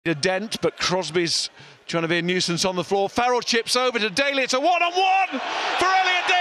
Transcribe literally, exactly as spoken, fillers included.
A dent, but Crosby's trying to be a nuisance on the floor. Farrell chips over to Daly. It's a one-on-one for Elliot Daly.